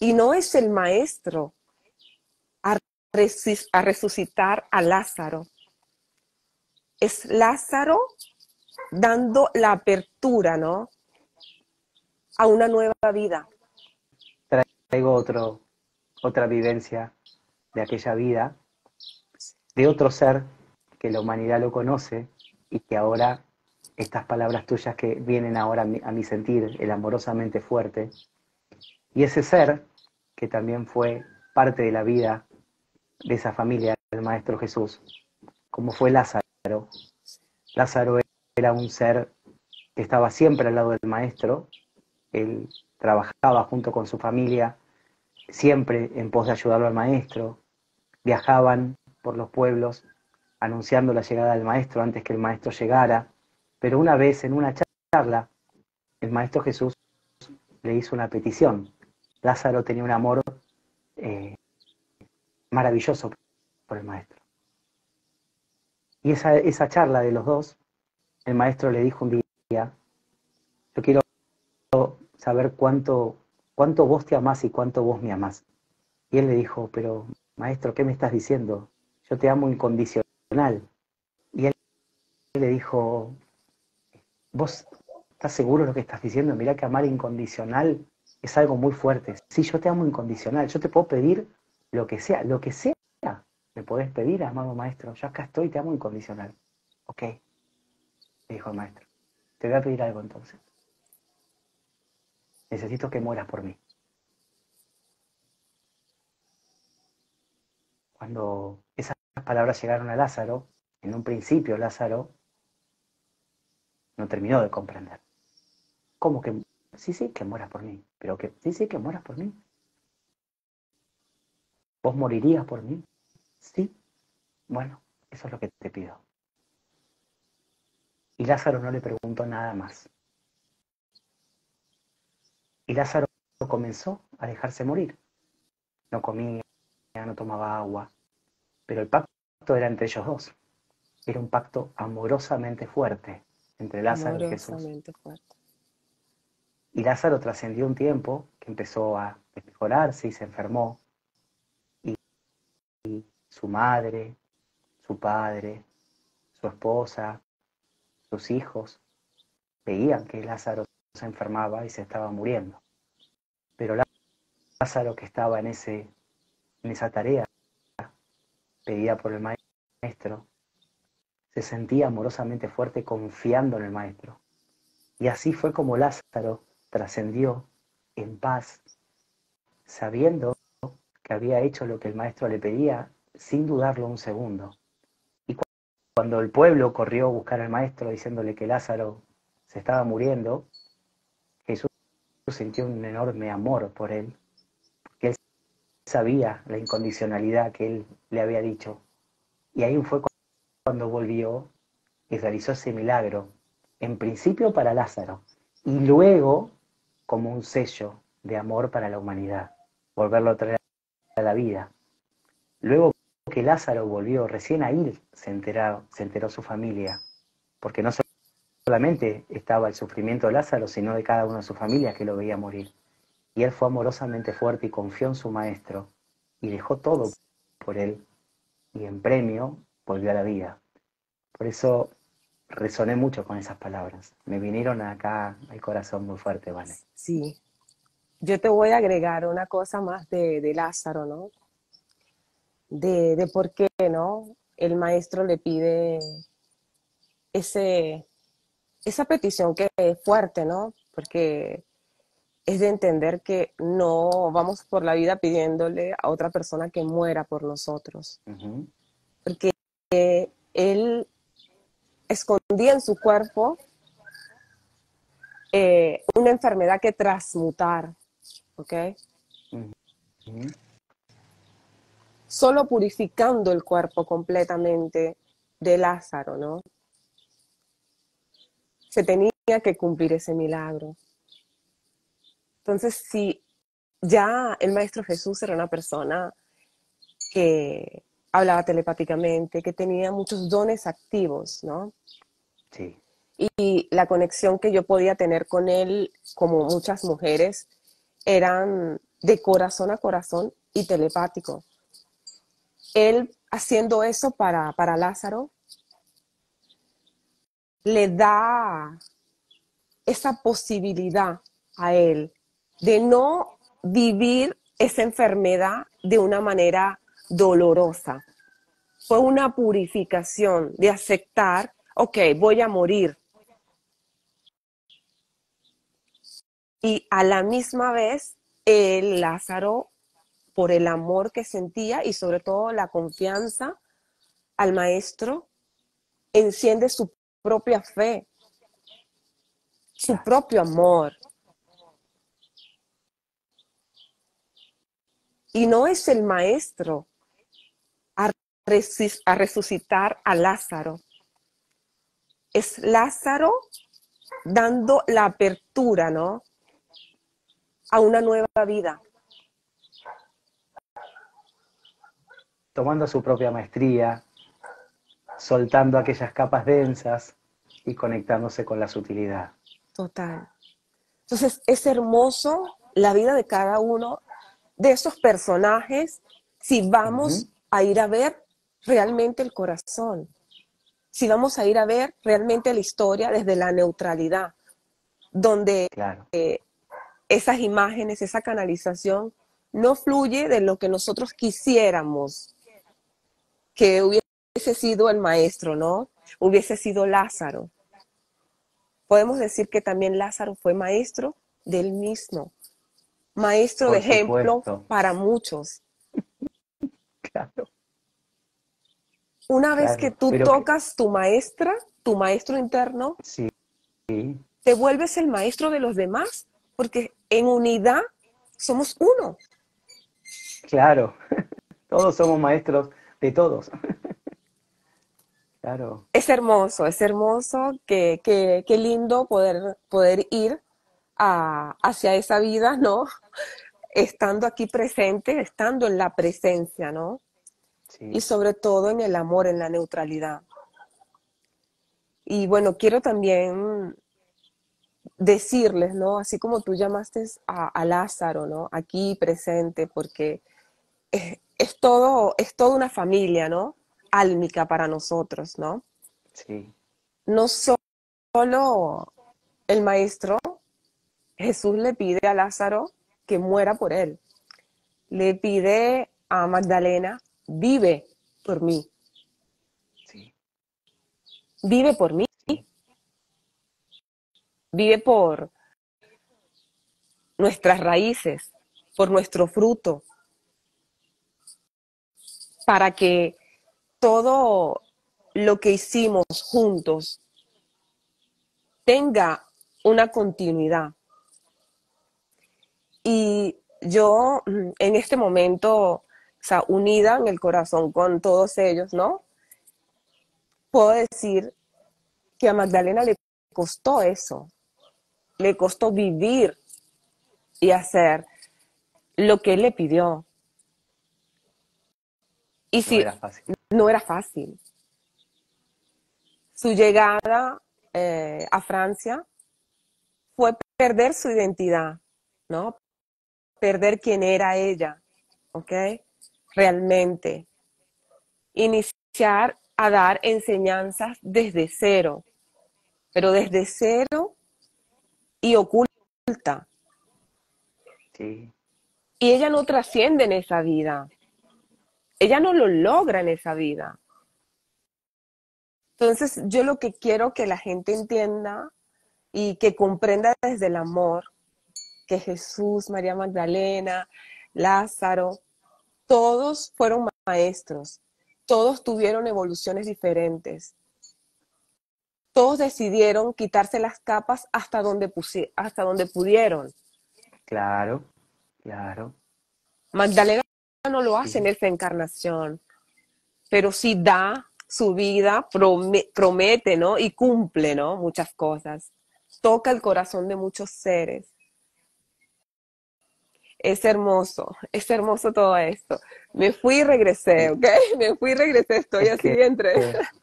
Y no es el maestro a, a resucitar a Lázaro. Es Lázaro dando la apertura, ¿no? A una nueva vida. Traigo otra vivencia de aquella vida, de otro ser que la humanidad lo conoce y que ahora estas palabras tuyas que vienen ahora a mi sentir, el amorosamente fuerte, y ese ser que también fue parte de la vida de esa familia del Maestro Jesús, como fue Lázaro. Lázaro era un ser que estaba siempre al lado del Maestro, él trabajaba junto con su familia, siempre en pos de ayudarlo al Maestro, viajaban por los pueblos anunciando la llegada del Maestro antes que el Maestro llegara, pero una vez en una charla, el Maestro Jesús le hizo una petición. Lázaro tenía un amor eh, maravilloso por el Maestro. Y esa charla de los dos, el Maestro le dijo un día, yo quiero saber cuánto vos te amás y cuánto vos me amás. Y él le dijo, pero Maestro, ¿qué me estás diciendo? Yo te amo incondicional. Y él le dijo, ¿vos estás seguro de lo que estás diciendo? Mirá que amar incondicional es algo muy fuerte. Sí, yo te amo incondicional, yo te puedo pedir lo que sea, me podés pedir, amado Maestro, yo acá estoy, te amo incondicional. Ok, le dijo el Maestro, te voy a pedir algo entonces. Necesito que mueras por mí. Cuando esas palabras llegaron a Lázaro, en un principio Lázaro no terminó de comprender. ¿Cómo que? Sí, sí, que mueras por mí. Pero que, sí, sí, que mueras por mí. ¿Vos morirías por mí? Sí. Bueno, eso es lo que te pido. Y Lázaro no le preguntó nada más. Y Lázaro comenzó a dejarse morir. No comía, no tomaba agua. Pero el pacto era entre ellos dos. Era un pacto amorosamente fuerte entre Lázaro y Jesús. Amorosamente fuerte. Y Lázaro trascendió un tiempo que empezó a desmejorarse y se enfermó. Y su madre, su padre, su esposa, sus hijos veían que Lázaro se enfermaba y se estaba muriendo. Pero Lázaro, que estaba en esa tarea pedida por el Maestro, se sentía amorosamente fuerte confiando en el Maestro. Y así fue como Lázaro trascendió en paz, sabiendo que había hecho lo que el Maestro le pedía sin dudarlo un segundo. Y cuando el pueblo corrió a buscar al Maestro diciéndole que Lázaro se estaba muriendo, Jesús sintió un enorme amor por él, porque él sabía la incondicionalidad que él le había dicho. Y ahí fue cuando volvió y realizó ese milagro, en principio para Lázaro, y luego como un sello de amor para la humanidad, volverlo a traer a la vida. Luego que Lázaro volvió, recién ahí se enteró su familia, porque no solamente estaba el sufrimiento de Lázaro, sino de cada una de sus familias que lo veía morir. Y él fue amorosamente fuerte y confió en su maestro, y dejó todo por él, y en premio volvió a la vida. Por eso resoné mucho con esas palabras. Me vinieron acá al corazón muy fuerte, ¿vale? Sí. Yo te voy a agregar una cosa más de Lázaro, ¿no? De por qué, ¿no? El maestro le pide ese, esa petición que es fuerte, ¿no? Porque es de entender que no vamos por la vida pidiéndole a otra persona que muera por nosotros. Uh-huh. Porque él escondía en su cuerpo una enfermedad que transmutar, ¿ok? Uh-huh. Solo purificando el cuerpo completamente de Lázaro, ¿no? Se tenía que cumplir ese milagro. Entonces, si ya el Maestro Jesús era una persona que hablaba telepáticamente, que tenía muchos dones activos, ¿no? Sí. Y la conexión que yo podía tener con él, como muchas mujeres, eran de corazón a corazón y telepático. Él haciendo eso para Lázaro le da esa posibilidad a él de no vivir esa enfermedad de una manera dolorosa. Fue una purificación de aceptar, ok, voy a morir. Y a la misma vez, el Lázaro, por el amor que sentía y sobre todo la confianza al maestro, enciende su propia fe, su Claro. propio amor. Y no es el maestro a, a resucitar a Lázaro. Es Lázaro dando la apertura, ¿no? A una nueva vida. Tomando su propia maestría, soltando aquellas capas densas y conectándose con la sutilidad. Total. Entonces es hermoso la vida de cada uno de esos personajes si Ujú. vamos a ir a ver realmente el corazón, si vamos a ir a ver realmente la historia desde la neutralidad, donde Claro, esas imágenes, esa canalización no fluye de lo que nosotros quisiéramos que hubiese sido el maestro, ¿no? Hubiese sido Lázaro. Podemos decir que también Lázaro fue maestro del mismo, maestro de por ejemplo supuesto. para muchos. Claro, Una vez que claro. tú Pero que tocas tu maestra, tu maestro interno, sí, te vuelves el maestro de los demás, porque en unidad somos uno. claro. Todos somos maestros de todos. Claro, Es hermoso, qué lindo poder ir hacia esa vida, ¿no? Estando aquí presente, estando en la presencia, ¿no? Y sí. sobre todo en el amor, en la neutralidad. Y bueno, quiero también decirles, ¿no? Así como tú llamaste a Lázaro, ¿no? Aquí presente, porque es todo una familia, ¿no? Álmica para nosotros, ¿no? Sí, No solo el maestro, Jesús le pide a Lázaro que muera por él. Le pide a Magdalena, vive por mí, sí, vive por mí, sí, vive por nuestras raíces, por nuestro fruto, para que todo lo que hicimos juntos tenga una continuidad. Y yo en este momento, o sea, unida en el corazón con todos ellos, ¿no? Puedo decir que a Magdalena le costó eso, le costó vivir y hacer lo que él le pidió. Y no si era fácil. no era fácil. Su llegada a Francia fue perder su identidad, ¿no? Perder quién era ella, ¿ok? Realmente. Iniciar a dar enseñanzas desde cero, pero desde cero y oculta. Sí, Y ella no trasciende en esa vida. Ella no lo logra en esa vida. Entonces, yo lo que quiero que la gente entienda y que comprenda desde el amor que Jesús, María Magdalena, Lázaro, todos fueron maestros, todos tuvieron evoluciones diferentes, todos decidieron quitarse las capas hasta donde pudieron. claro, claro. Magdalena no lo hace en Sí, esta encarnación, pero sí da su vida, promete, ¿no? Y cumple, ¿no? Muchas cosas. Toca el corazón de muchos seres. Es hermoso todo esto. Me fui y regresé, sí. ¿ok? Me fui y regresé, estoy Es así que entre...